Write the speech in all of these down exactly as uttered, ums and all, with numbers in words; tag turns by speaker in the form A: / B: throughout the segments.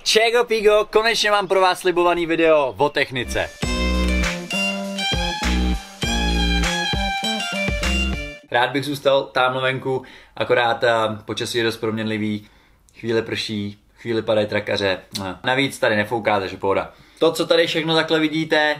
A: Čego pigo, konečně mám pro vás slibovaný video o technice. Rád bych zůstal tamhle venku, akorát počasí je dost proměnlivý, chvíli prší, chvíli padají trakaře. Navíc tady nefouká, takže pohoda. To, co tady všechno takhle vidíte,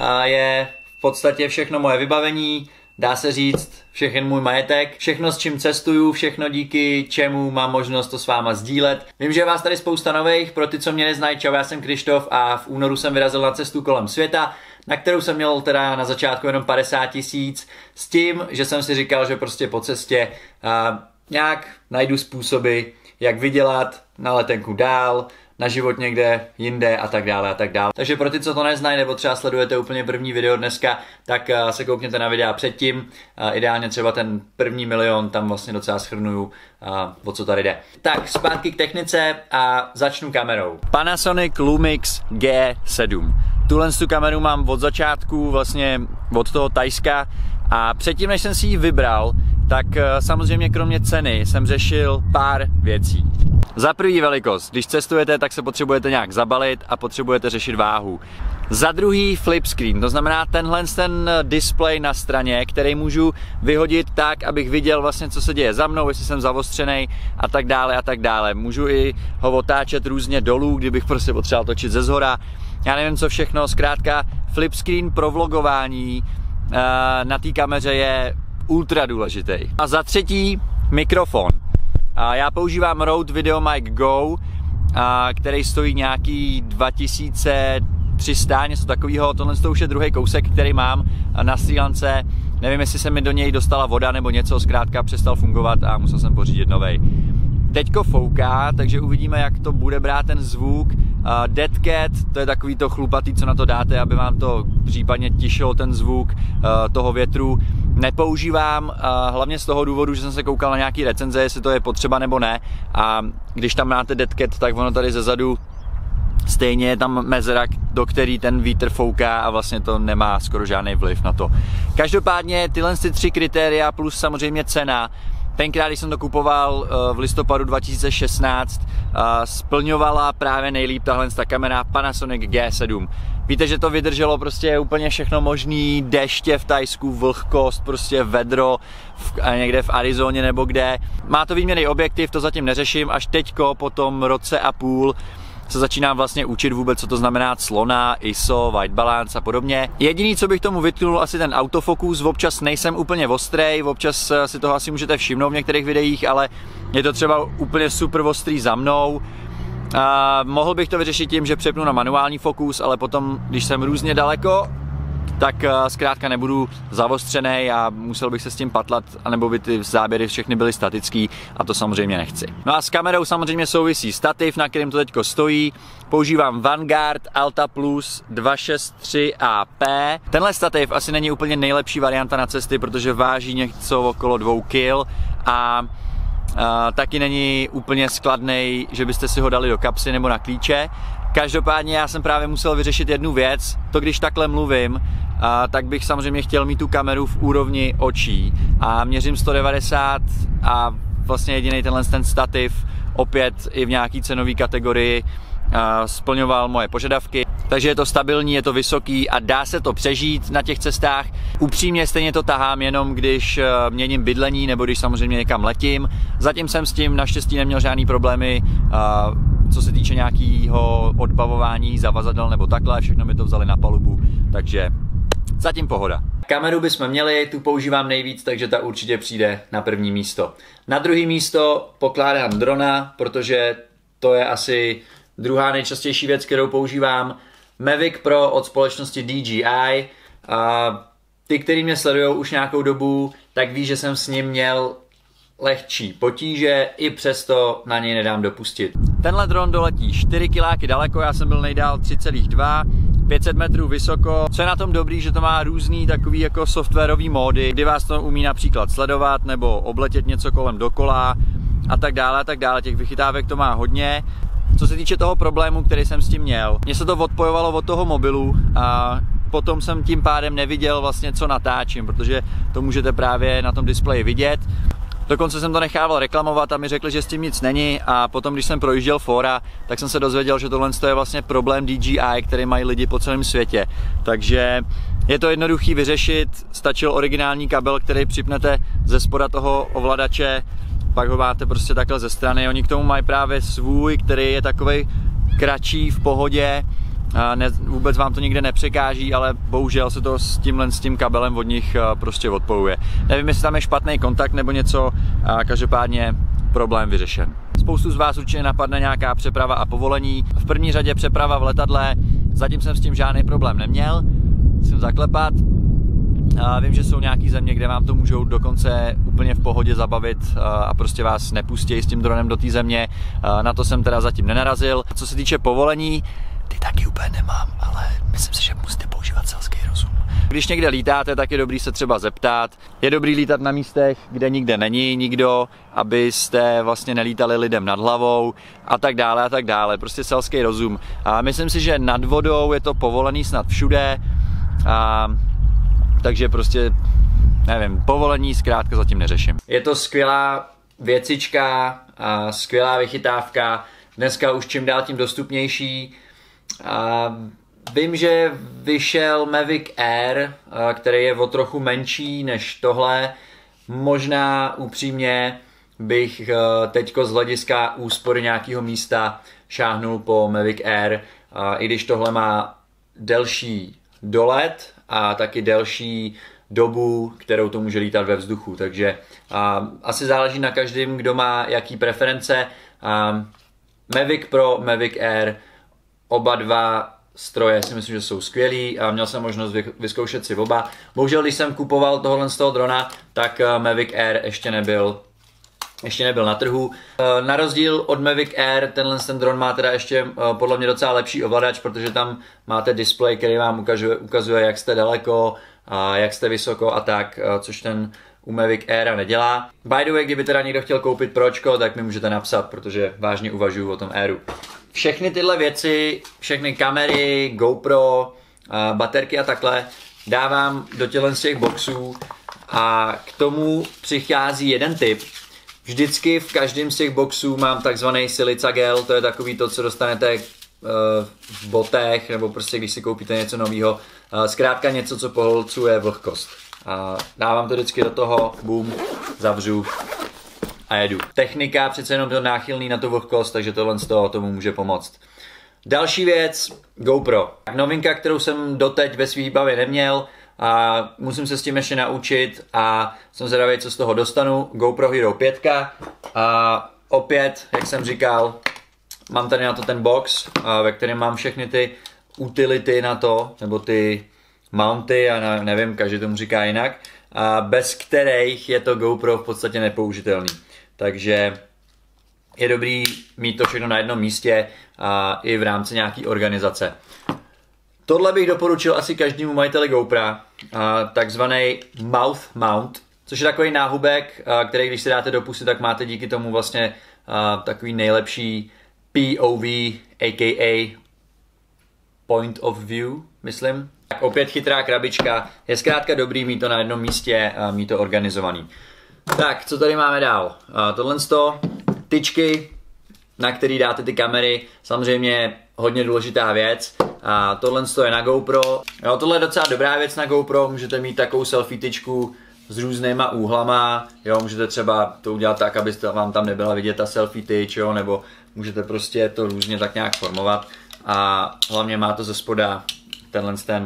A: je v podstatě všechno moje vybavení, dá se říct všechen můj majetek, všechno s čím cestuju, všechno díky čemu mám možnost to s váma sdílet. Vím, že je vás tady spousta nových, pro ty, co mě neznají, čau, já jsem Krištof a v únoru jsem vyrazil na cestu kolem světa, na kterou jsem měl teda na začátku jenom padesát tisíc, s tím, že jsem si říkal, že prostě po cestě uh, nějak najdu způsoby, jak vydělat na letenku dál, na život někde jinde a tak dále a tak dále. Takže pro ty, co to neznají, nebo třeba sledujete úplně první video dneska, tak uh, se koukněte na videa předtím. Uh, ideálně třeba ten první milion, tam vlastně docela shrnuju, uh, o co tady jde. Tak, zpátky k technice a začnu kamerou. Panasonic Lumix G sedm. Tuhle tu kameru mám od začátku, vlastně od toho Thajska, a předtím, než jsem si ji vybral, tak uh, samozřejmě kromě ceny jsem řešil pár věcí. Za první velikost, když cestujete, tak se potřebujete nějak zabalit a potřebujete řešit váhu. Za druhý flip screen, to znamená tenhle ten displej na straně, který můžu vyhodit tak, abych viděl vlastně, co se děje za mnou, jestli jsem zavostřenej a tak dále a tak dále. Můžu i ho otáčet různě dolů, kdybych prostě potřeboval točit ze zhora. Já nevím co všechno, zkrátka flip screen pro vlogování uh, na té kameře je ultra důležitý. A za třetí mikrofon. Já používám Rode VideoMic Go, který stojí nějaký dva tisíce tři sta, něco takového. Tohle už je druhý kousek, který mám na Srí Lance. Nevím, jestli se mi do něj dostala voda nebo něco, zkrátka přestal fungovat a musel jsem pořídit novej. Teďko fouká, takže uvidíme, jak to bude brát ten zvuk. Uh, Dead Cat, to je takový to chlupatý, co na to dáte, aby vám to případně tišilo ten zvuk uh, toho větru. Nepoužívám, uh, hlavně z toho důvodu, že jsem se koukal na nějaký recenze, jestli to je potřeba nebo ne. A když tam máte Dead Cat, tak ono tady zezadu stejně je tam mezera, do který ten vítr fouká a vlastně to nemá skoro žádný vliv na to. Každopádně tyhle tři kritéria plus samozřejmě cena, tenkrát, když jsem to kupoval v listopadu dva tisíce šestnáct, splňovala právě nejlíp tahle kamera Panasonic G sedm. Víte, že to vydrželo prostě úplně všechno možný, deště v Thajsku, vlhkost, prostě vedro v, někde v Arizoně nebo kde. Má to výměnný objektiv, to zatím neřeším, až teďko po tom roce a půl se začínám vlastně učit vůbec, co to znamená clona, I S O, white balance a podobně. Jediný, co bych tomu vytknul, asi ten autofokus, občas nejsem úplně ostrej, občas si toho asi můžete všimnout v některých videích, ale je to třeba úplně super ostrý za mnou. A mohl bych to vyřešit tím, že přepnu na manuální fokus, ale potom, když jsem různě daleko, tak zkrátka nebudu zavostřený a musel bych se s tím patlat, anebo by ty záběry všechny byly statický a to samozřejmě nechci. No a s kamerou samozřejmě souvisí stativ, na kterém to teďko stojí. Používám Vanguard Alta Plus dva šest tři A P. Tenhle stativ asi není úplně nejlepší varianta na cesty, protože váží něco okolo dvou kil a Uh, taky není úplně skladnej, že byste si ho dali do kapsy nebo na klíče. Každopádně já jsem právě musel vyřešit jednu věc, to když takhle mluvím, uh, tak bych samozřejmě chtěl mít tu kameru v úrovni očí a měřím sto devadesát a vlastně jediný tenhle ten stativ opět i v nějaký cenové kategorii uh, splňoval moje požadavky. Takže je to stabilní, je to vysoký a dá se to přežít na těch cestách. Upřímně stejně to tahám jenom když měním bydlení nebo když samozřejmě někam letím. Zatím jsem s tím naštěstí neměl žádný problémy, co se týče nějakého odbavování zavazadel nebo takhle, všechno mi to vzali na palubu, takže zatím pohoda. Kameru bychom měli, tu používám nejvíc, takže ta určitě přijde na první místo. Na druhé místo pokládám drona, protože to je asi druhá nejčastější věc, kterou používám. Mavic Pro od společnosti D J I. A ty, kteří mě sledují už nějakou dobu, tak ví, že jsem s ním měl lehčí potíže, i přesto na něj nedám dopustit. Tenhle dron doletí čtyři kiláky daleko, já jsem byl nejdál tři celá dva, pět set metrů vysoko. Co je na tom dobrý, že to má různý takový jako softwarový módy, kdy vás to umí například sledovat nebo obletět něco kolem dokola a tak dále a tak dále. Těch vychytávek to má hodně. Co se týče toho problému, který jsem s tím měl, mně se to odpojovalo od toho mobilu a potom jsem tím pádem neviděl vlastně, co natáčím, protože to můžete právě na tom displeji vidět. Dokonce jsem to nechával reklamovat a mi řekli, že s tím nic není, a potom, když jsem projížděl fóra, tak jsem se dozvěděl, že tohle je vlastně problém D J I, který mají lidi po celém světě. Takže je to jednoduchý vyřešit, stačil originální kabel, který připnete ze spoda toho ovladače, pak ho máte prostě takhle ze strany. Oni k tomu mají právě svůj, který je takovej kratší, v pohodě, a ne, vůbec vám to nikde nepřekáží, ale bohužel se to s tímhle s tím kabelem od nich prostě odpojuje. Nevím, jestli tam je špatný kontakt nebo něco, a každopádně problém vyřešen. Spoustu z vás určitě napadne nějaká přeprava a povolení. V první řadě přeprava v letadle, zatím jsem s tím žádný problém neměl, musím zaklepat. A vím, že jsou nějaký země, kde vám to můžou dokonce úplně v pohodě zabavit a prostě vás nepustí s tím dronem do té země. Na to jsem teda zatím nenarazil. Co se týče povolení, ty taky úplně nemám, ale myslím si, že musíte používat selský rozum. Když někde lítáte, tak je dobrý se třeba zeptat. Je dobrý lítat na místech, kde nikde není nikdo, abyste vlastně nelítali lidem nad hlavou a tak dále a tak dále. Prostě selský rozum. A myslím si, že nad vodou je to povolený snad všude. A takže prostě, nevím, povolení zkrátka zatím neřeším. Je to skvělá věcička, a skvělá vychytávka, dneska už čím dál tím dostupnější. A vím, že vyšel Mavic Air, který je o trochu menší než tohle. Možná upřímně bych teďko z hlediska úspory nějakého místa šáhnul po Mavic Air, i když tohle má delší dolet a taky delší dobu, kterou to může lítat ve vzduchu, takže a, asi záleží na každém, kdo má jaký preference. A, Mavic Pro, Mavic Air, oba dva stroje si myslím, že jsou skvělý a měl jsem možnost vyzkoušet si oba. Bohužel, když jsem kupoval tohle z toho drona, tak Mavic Air ještě nebyl ještě nebyl na trhu. Na rozdíl od Mavic Air, tenhle ten dron má teda ještě podle mě docela lepší ovladač, protože tam máte displej, který vám ukazuje, ukazuje jak jste daleko, a jak jste vysoko a tak, což ten u Mavic Aira nedělá. By the way, kdyby teda někdo chtěl koupit Pročko, tak mi můžete napsat, protože vážně uvažuji o tom Airu. Všechny tyhle věci, všechny kamery, GoPro, baterky a takhle dávám do těchto z těch boxů a k tomu přichází jeden tip. Vždycky v každém z těch boxů mám takzvaný silica gel, to je takový to, co dostanete v botech, nebo prostě když si koupíte něco nového. Zkrátka něco, co pohlcuje vlhkost. Dávám to vždycky do toho, boom, zavřu a jedu. Technika přece jenom to náchylný na tu vlhkost, takže tohle z toho tomu může pomoct. Další věc, GoPro. Novinka, kterou jsem doteď ve svý výbavě neměl, a musím se s tím ještě naučit a jsem zvědavý, co z toho dostanu. GoPro Hero pět. A opět, jak jsem říkal, mám tady na to ten box, ve kterém mám všechny ty utility na to, nebo ty mounty, a nevím, každý tomu říká jinak, a bez kterých je to GoPro v podstatě nepoužitelný. Takže je dobrý mít to všechno na jednom místě a i v rámci nějaký organizace. Tohle bych doporučil asi každému majiteli GoPra, takzvaný mouth mount, což je takový náhubek, který když si dáte do pusy, tak máte díky tomu vlastně takový nejlepší P O V, aka point of view, myslím. Tak opět chytrá krabička, je zkrátka dobrý mít to na jednom místě a mít to organizovaný. Tak, co tady máme dál? Tohle sto, tyčky, na který dáte ty kamery, samozřejmě hodně důležitá věc. A tohle je na GoPro. Jo, tohle je docela dobrá věc na GoPro, můžete mít takovou selfie tyčku s různýma úhlama, jo, můžete třeba to udělat tak, abyste vám tam nebyla vidět ta selfie tyč, jo, nebo můžete prostě to různě tak nějak formovat a hlavně má to ze spoda tenhle ten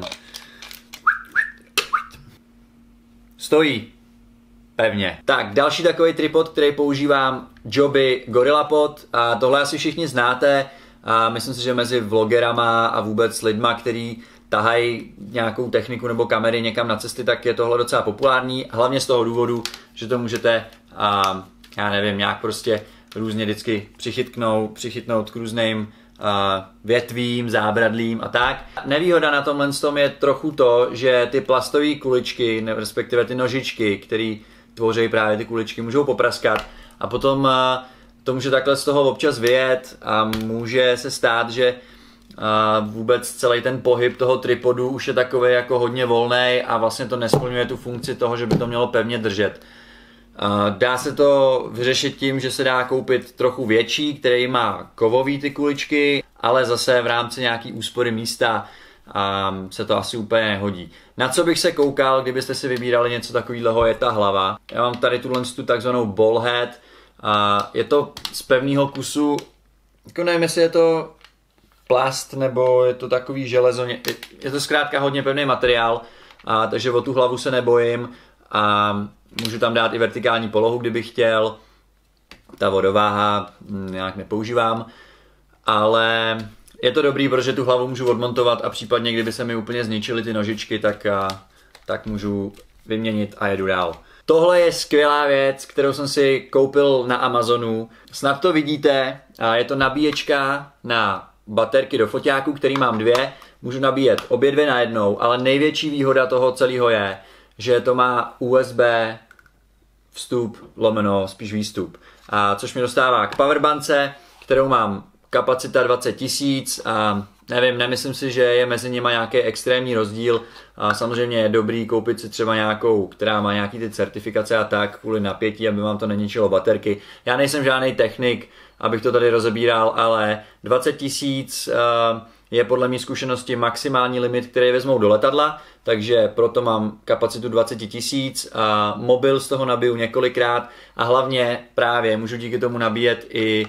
A: stojí pevně. Tak, další takový tripod, který používám, Joby GorillaPod, a tohle asi všichni znáte. A myslím si, že mezi vlogerama a vůbec lidma, který tahají nějakou techniku nebo kamery někam na cesty, tak je tohle docela populární. Hlavně z toho důvodu, že to můžete, a, já nevím, nějak prostě různě vždycky přichytnout, přichytnout k různým a, větvím, zábradlím a tak. Nevýhoda na tomhle tom je trochu to, že ty plastové kuličky, respektive ty nožičky, které tvoří právě ty kuličky, můžou popraskat a potom a, to může takhle z toho občas vyjet a může se stát, že vůbec celý ten pohyb toho tripodu už je takový jako hodně volný a vlastně to nesplňuje tu funkci toho, že by to mělo pevně držet. Dá se to vyřešit tím, že se dá koupit trochu větší, který má kovový ty kuličky, ale zase v rámci nějaký úspory místa se to asi úplně nehodí. Na co bych se koukal, kdybyste si vybírali něco takového, je ta hlava. Já mám tady tuhle tu takzvanou ballhead. Je to z pevného kusu, jako nevím, jestli je to plast nebo je to takový železo, je to zkrátka hodně pevný materiál, a, takže o tu hlavu se nebojím a můžu tam dát i vertikální polohu, kdybych chtěl. Ta vodováha nějak nepoužívám, ale je to dobrý, protože tu hlavu můžu odmontovat a případně, kdyby se mi úplně zničily ty nožičky, tak, a, tak můžu vyměnit a jedu dál. Tohle je skvělá věc, kterou jsem si koupil na Amazonu. Snad to vidíte, je to nabíječka na baterky do foťáku, který mám dvě. Můžu nabíjet obě dvě najednou, ale největší výhoda toho celého je, že to má U S B vstup, lomeno, spíš výstup. A což mi dostává k powerbance, kterou mám kapacita dvacet tisíc a nevím, nemyslím si, že je mezi nimi nějaký extrémní rozdíl. A samozřejmě je dobrý koupit si třeba nějakou, která má nějaký ty certifikace a tak, kvůli napětí, aby vám to neničilo baterky. Já nejsem žádný technik, abych to tady rozebíral, ale dvacet tisíc je podle mé zkušenosti maximální limit, který vezmou do letadla, takže proto mám kapacitu dvacet tisíc a mobil z toho nabiju několikrát a hlavně právě můžu díky tomu nabíjet i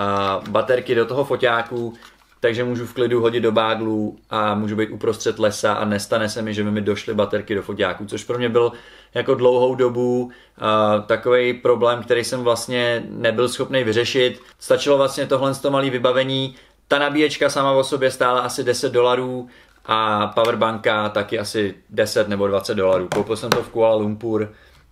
A: baterky do toho foťáku, takže můžu v klidu hodit do báglu a můžu být uprostřed lesa a nestane se mi, že by mi došly baterky do foťáku, což pro mě byl jako dlouhou dobu uh, takový problém, který jsem vlastně nebyl schopný vyřešit. Stačilo vlastně tohle z toho malé vybavení. Ta nabíječka sama o sobě stála asi deset dolarů a powerbanka taky asi deset nebo dvacet dolarů. Koupil jsem to v Kuala Lumpur uh,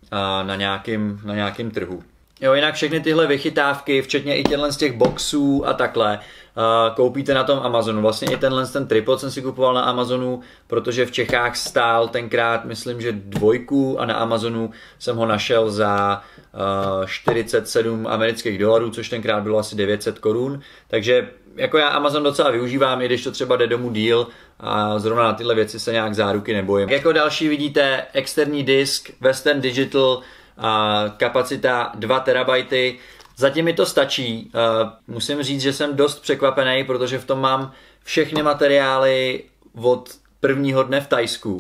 A: na nějakým, na nějakým trhu. Jo, jinak všechny tyhle vychytávky, včetně i těchto z těch boxů a takhle, uh, koupíte na tom Amazonu. Vlastně i tenhle ten tripod jsem si kupoval na Amazonu, protože v Čechách stál tenkrát, myslím, že dvojku a na Amazonu jsem ho našel za uh, čtyřicet sedm amerických dolarů, což tenkrát bylo asi devět set korun. Takže jako já Amazon docela využívám, i když to třeba jde domů díl a zrovna na tyhle věci se nějak záruky nebojím. Jako další vidíte externí disk Western Digital, a kapacita dva terabajty. Zatím mi to stačí. Musím říct, že jsem dost překvapený, protože v tom mám všechny materiály od prvního dne v Thajsku,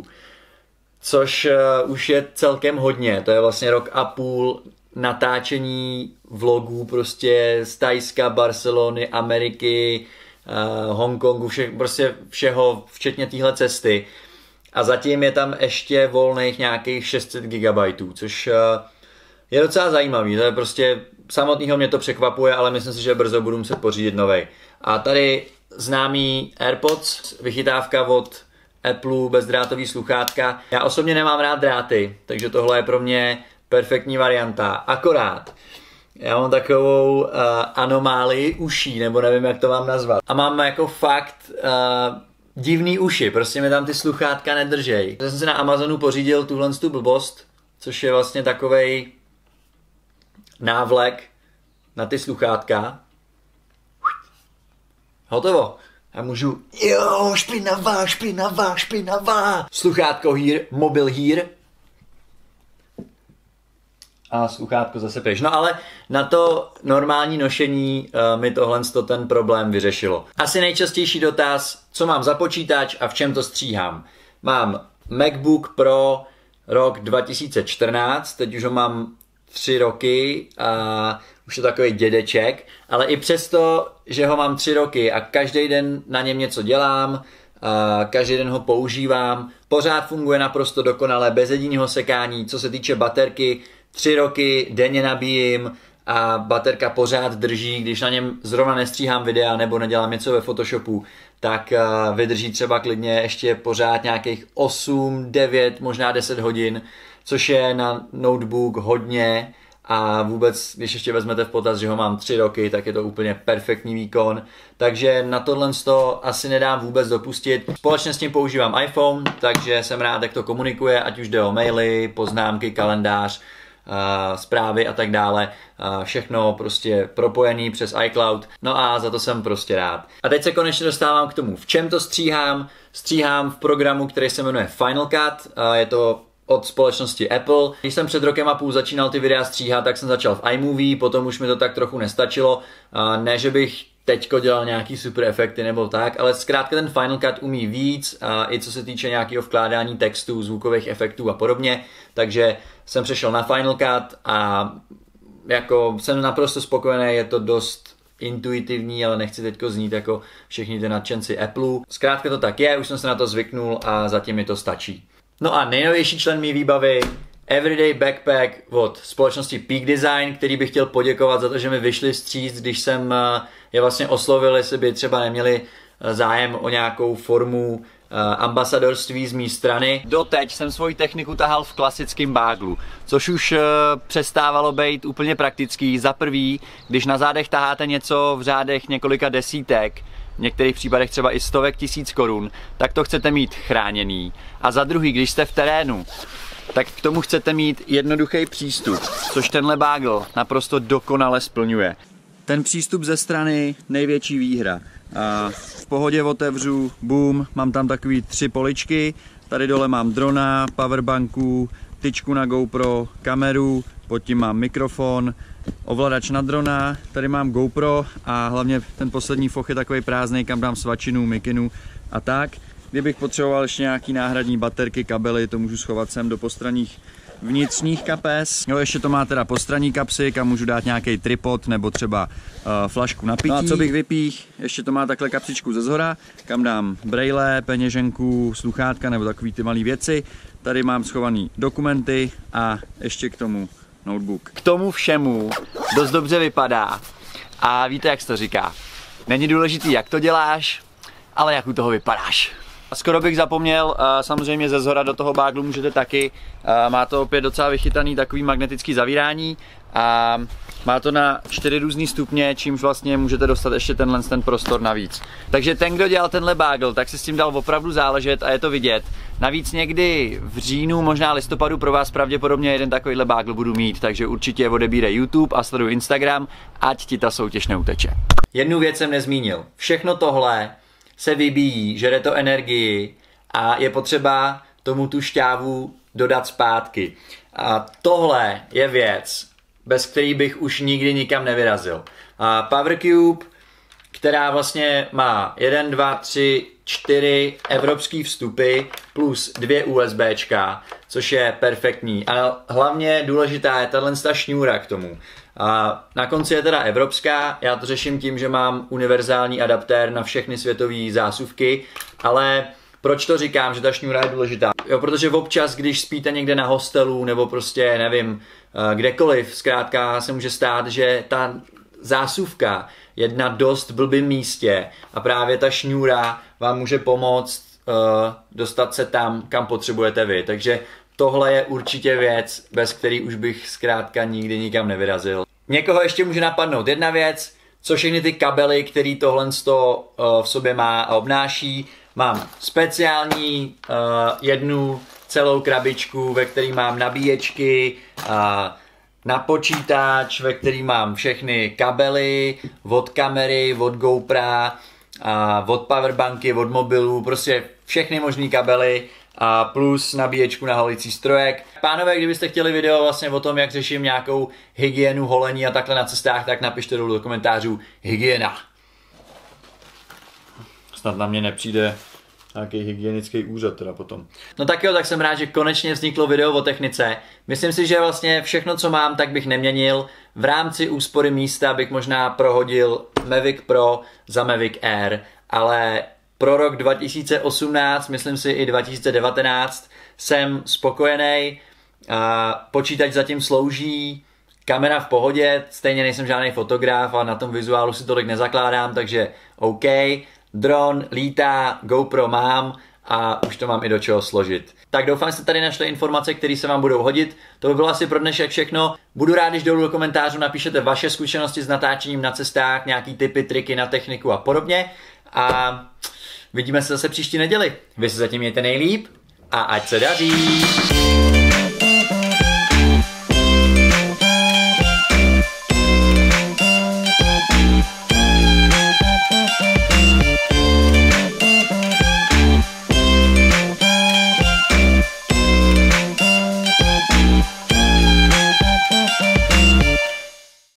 A: což už je celkem hodně. To je vlastně rok a půl natáčení vlogů prostě z Thajska, Barcelony, Ameriky, Hongkongu, vše, prostě všeho, včetně téhle cesty. A zatím je tam ještě volných nějakých šest set gigabajtů, což je docela zajímavý. To je prostě, samotného mě to překvapuje, ale myslím si, že brzo budu muset pořídit novej. A tady známý AirPods, vychytávka od Apple, bezdrátový sluchátka. Já osobně nemám rád dráty, takže tohle je pro mě perfektní varianta. Akorát, já mám takovou uh, anomálii uší, nebo nevím, jak to mám nazvat. A mám jako fakt uh, divný uši, prostě mi tam ty sluchátka nedržej. Já jsem si na Amazonu pořídil tuhle tu blbost, což je vlastně takovej návlek na ty sluchátka. Hotovo. A můžu, jo, špinavá, špinavá, špinavá. Sluchátko here, mobil here. A sluchátko zase pryč. No ale na to normální nošení uh, mi tohle ten problém vyřešilo. Asi nejčastější dotaz, co mám za počítač a v čem to stříhám. Mám MacBook Pro rok dva tisíce čtrnáct, teď už ho mám tři roky a už je takový dědeček, ale i přesto, že ho mám tři roky a každý den na něm něco dělám, a každý den ho používám, pořád funguje naprosto dokonale, bez jediného sekání, co se týče baterky, tři roky denně nabíjím a baterka pořád drží, když na něm zrovna nestříhám videa nebo nedělám něco ve Photoshopu, tak vydrží třeba klidně ještě pořád nějakých osm, devět, možná deset hodin, což je na notebook hodně a vůbec, když ještě vezmete v potaz, že ho mám tři roky, tak je to úplně perfektní výkon, takže na tohle to asi nedám vůbec dopustit. Společně s tím používám iPhone, takže jsem rád, jak to komunikuje, ať už jde o maily, poznámky, kalendář, Uh, zprávy a tak dále, uh, všechno prostě propojený přes iCloud, no a za to jsem prostě rád. A teď se konečně dostávám k tomu, v čem to stříhám. Stříhám v programu, který se jmenuje Final Cut, uh, je to od společnosti Apple. Když jsem před rokem a půl začínal ty videa stříhat, tak jsem začal v iMovie, potom už mi to tak trochu nestačilo. Ne, že bych teďko dělal nějaký super efekty nebo tak, ale zkrátka ten Final Cut umí víc, i co se týče nějakého vkládání textů, zvukových efektů a podobně. Takže jsem přešel na Final Cut a jako jsem naprosto spokojený, je to dost intuitivní, ale nechci teďko znít jako všichni ty nadšenci Apple. Zkrátka to tak je, už jsem se na to zvyknul a zatím mi to stačí. No a nejnovější člen mý výbavy, Everyday Backpack od společnosti Peak Design, který bych chtěl poděkovat za to, že mi vyšli vstříc, když jsem je vlastně oslovil, jestli by třeba neměli zájem o nějakou formu ambasadorství z mé strany. Doteď jsem svoji techniku tahal v klasickém báglu, což už přestávalo být úplně praktický. Za prvý, když na zádech taháte něco v řádech několika desítek, v některých případech třeba i stovek tisíc korun, tak to chcete mít chráněný. A za druhý, když jste v terénu, tak k tomu chcete mít jednoduchý přístup, což tenhle bágl naprosto dokonale splňuje. Ten přístup ze strany, největší výhra. A v pohodě otevřu, boom, mám tam takový tři poličky, tady dole mám drona, powerbanku, tyčku na GoPro, kameru, pod tím mám mikrofon, ovladač na drona, tady mám GoPro a hlavně ten poslední foch je takový prázdnej, kam dám svačinu, mikinu a tak. Kdybych potřeboval ještě nějaký náhradní baterky, kabely, to můžu schovat sem do postranních vnitřních kapes. Jo, ještě to má teda postranní kapsy, kam můžu dát nějaký tripod nebo třeba uh, flašku na pití. No a co bych vypích, ještě to má takhle kapsičku ze zhora, kam dám brejle, peněženku, sluchátka nebo takový ty malé věci. Tady mám schovaný dokumenty a ještě k tomu notebook. K tomu všemu dost dobře vypadá a víte, jak se to říká. Není důležitý, jak to děláš, ale jak u toho vypadáš. A skoro bych zapomněl, samozřejmě ze zhora do toho báglu můžete taky, má to opět docela vychytaný takový magnetický zavírání a má to na čtyři různý stupně, čímž vlastně můžete dostat ještě tenhle ten prostor navíc. Takže ten, kdo dělal tenhle bágl, tak si s tím dal opravdu záležet a je to vidět. Navíc někdy v říjnu, možná listopadu pro vás pravděpodobně jeden takovýhle bágl budu mít, takže určitě odebírej YouTube a sleduj Instagram, ať ti ta soutěž neuteče. Jednu věc jsem nezmínil. Všechno tohle se vybíjí, žere to energii a je potřeba tomu tu šťávu dodat zpátky. A tohle je věc, bez který bych už nikdy nikam nevyrazil. A PowerCube, která vlastně má jedna, dva, tři, čtyři evropský vstupy plus dvě USBčka, což je perfektní. A hlavně důležitá je tato šňůra k tomu. A na konci je teda evropská, já to řeším tím, že mám univerzální adaptér na všechny světové zásuvky, ale proč to říkám, že ta šňůra je důležitá? Jo, protože občas, když spíte někde na hostelu nebo prostě, nevím, kdekoliv, zkrátka se může stát, že ta zásuvka je na dost blbým místě a právě ta šňůra vám může pomoct uh, dostat se tam, kam potřebujete vy. Takže tohle je určitě věc, bez který už bych zkrátka nikdy nikam nevyrazil. Někoho ještě může napadnout jedna věc, co všechny ty kabely, který tohle uh, v sobě má a obnáší. Mám speciální uh, jednu celou krabičku, ve který mám nabíječky, uh, na počítač, ve který mám všechny kabely, od kamery, od GoPra, uh, od powerbanky, od mobilů, prostě všechny možné kabely a plus nabíječku na holicí strojek. Pánové, kdybyste chtěli video vlastně o tom, jak řeším nějakou hygienu, holení a takhle na cestách, tak napište dolů do komentářů hygiena. Snad na mě nepřijde nějaký hygienický úřad teda potom. No tak jo, tak jsem rád, že konečně vzniklo video o technice. Myslím si, že vlastně všechno, co mám, tak bych neměnil. V rámci úspory místa bych možná prohodil Mavic Pro za Mavic Air, ale pro rok dva tisíce osmnáct, myslím si i dva tisíce devatenáct, jsem spokojený. Počítač zatím slouží, kamera v pohodě, stejně nejsem žádný fotograf a na tom vizuálu si tolik nezakládám, takže OK. Dron lítá, GoPro mám a už to mám i do čeho složit. Tak doufám, že jste tady našli informace, které se vám budou hodit. To by bylo asi pro dnešek všechno. Budu rád, když dolů do komentářů napíšete vaše zkušenosti s natáčením na cestách, nějaký tipy, triky na techniku a podobně. A vidíme se zase příští neděli. Vy se zatím mějte nejlíp a ať se daří!